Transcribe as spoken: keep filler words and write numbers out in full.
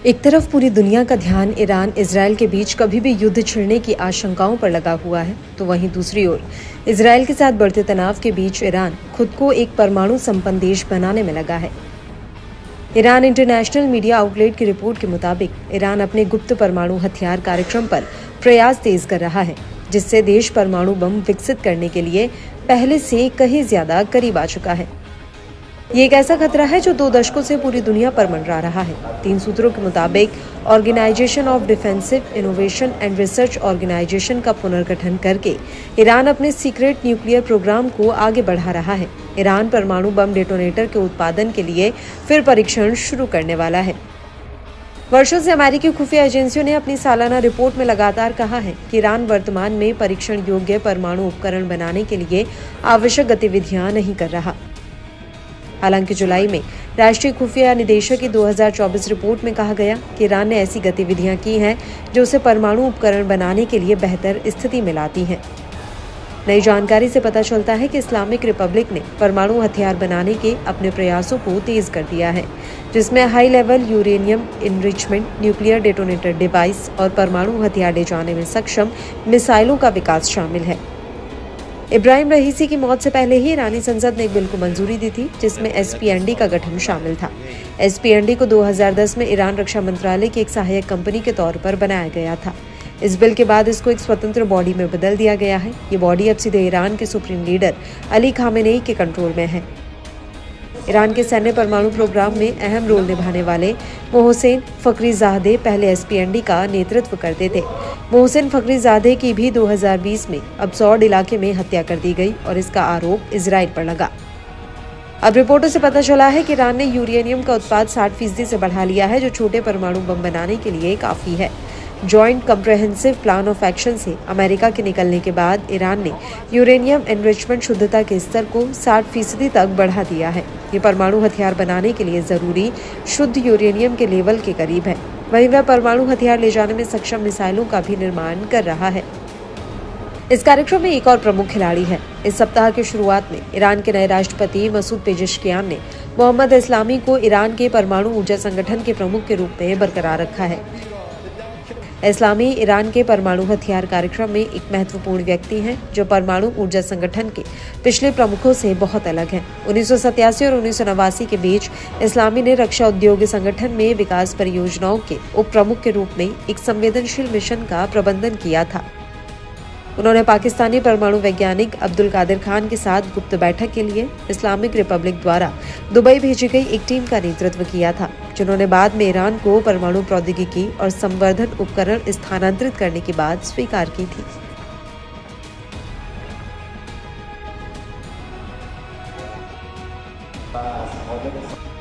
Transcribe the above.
एक तरफ पूरी दुनिया का ध्यान ईरान इजरायल के बीच कभी भी युद्ध छिड़ने की आशंकाओं पर लगा हुआ है, तो वहीं दूसरी ओर इजरायल के साथ बढ़ते तनाव के बीच ईरान खुद को एक परमाणु संपन्न देश बनाने में लगा है। ईरान इंटरनेशनल मीडिया आउटलेट की रिपोर्ट के मुताबिक ईरान अपने गुप्त परमाणु हथियार कार्यक्रम पर प्रयास तेज कर रहा है, जिससे देश परमाणु बम विकसित करने के लिए पहले से कहीं ज्यादा करीब आ चुका है। ये एक ऐसा खतरा है जो दो दशकों से पूरी दुनिया पर मंडरा रहा है। तीन सूत्रों के मुताबिक organisation of defensive innovation and research organisation का पुनर्गठन करके ईरान अपने सीक्रेट न्यूक्लियर प्रोग्राम को आगे बढ़ा रहा है। ईरान परमाणु बम डेटोनेटर के उत्पादन के लिए फिर परीक्षण शुरू करने वाला है। वर्षों से अमेरिकी खुफिया एजेंसियों ने अपनी सालाना रिपोर्ट में लगातार कहा है कि ईरान वर्तमान में परीक्षण योग्य परमाणु उपकरण बनाने के लिए आवश्यक गतिविधियां नहीं कर रहा। हालांकि जुलाई में राष्ट्रीय खुफिया निदेशक की दो हज़ार चौबीस रिपोर्ट में कहा गया कि ईरान ने ऐसी गतिविधियां की हैं जो उसे परमाणु उपकरण बनाने के लिए बेहतर स्थिति में लाती हैं। नई जानकारी से पता चलता है कि इस्लामिक रिपब्लिक ने परमाणु हथियार बनाने के अपने प्रयासों को तेज कर दिया है, जिसमें high level uranium enrichment, nuclear detonator device और परमाणु हथियार ले जाने में सक्षम मिसाइलों का विकास शामिल है। इब्राहिम रईसी की मौत से पहले ही ईरानी संसद ने एक बिल को मंजूरी दी थी, जिसमें एस पी एन डी का गठन शामिल था। एस पी एन डी को दो हज़ार दस में ईरान रक्षा मंत्रालय की एक सहायक कंपनी के तौर पर बनाया गया था। इस बिल के बाद इसको एक स्वतंत्र बॉडी में बदल दिया गया है। ये बॉडी अब सीधे ईरान के सुप्रीम लीडर अली खामेनेई के कंट्रोल में है। ईरान के सैन्य परमाणु प्रोग्राम में अहम रोल निभाने वाले मोहसेन फखरीजादे पहले एस पी एन डी का नेतृत्व करते थे। मोहसेन फखरीजादे की भी दो हज़ार बीस में अब्सॉर्ड इलाके में हत्या कर दी गई और इसका आरोप इजराइल पर लगा। अब रिपोर्टों से पता चला है कि ईरान ने यूरेनियम का उत्पाद साठ फीसदी से बढ़ा लिया है, जो छोटे परमाणु बम बनाने के लिए काफी है। Joint comprehensive plan of action से अमेरिका के निकलने के बाद ईरान ने यूरेनियम एनरिचमेंट शुद्धता के स्तर को साठ फीसदी तक बढ़ा दिया है। ये परमाणु हथियार बनाने के लिए जरूरी शुद्ध यूरेनियम के लेवल के करीब है। वहीं वह परमाणु हथियार ले जाने में सक्षम मिसाइलों का भी निर्माण कर रहा है। इस कार्यक्रम में एक और प्रमुख खिलाड़ी है। इस सप्ताह की शुरुआत में ईरान के नए राष्ट्रपति मसूद पेजेश्कियान ने मोहम्मद इस्लामी को ईरान के परमाणु ऊर्जा संगठन के प्रमुख के रूप में बरकरार रखा है। इस्लामी ईरान के परमाणु हथियार कार्यक्रम में एक महत्वपूर्ण व्यक्ति हैं, जो परमाणु ऊर्जा संगठन के पिछले प्रमुखों से बहुत अलग हैं। उन्नीस सौ सत्तासी और उन्नीस सौ नवासी के बीच इस्लामी ने रक्षा उद्योग संगठन में विकास परियोजनाओं के उप प्रमुख के रूप में एक संवेदनशील मिशन का प्रबंधन किया था। उन्होंने पाकिस्तानी परमाणु वैज्ञानिक अब्दुल कादिर खान के साथ गुप्त बैठक के लिए इस्लामिक रिपब्लिक द्वारा दुबई भेजी गई एक टीम का नेतृत्व किया था, जिन्होंने बाद में ईरान को परमाणु प्रौद्योगिकी और संवर्धन उपकरण स्थानांतरित करने की बात स्वीकार की थी।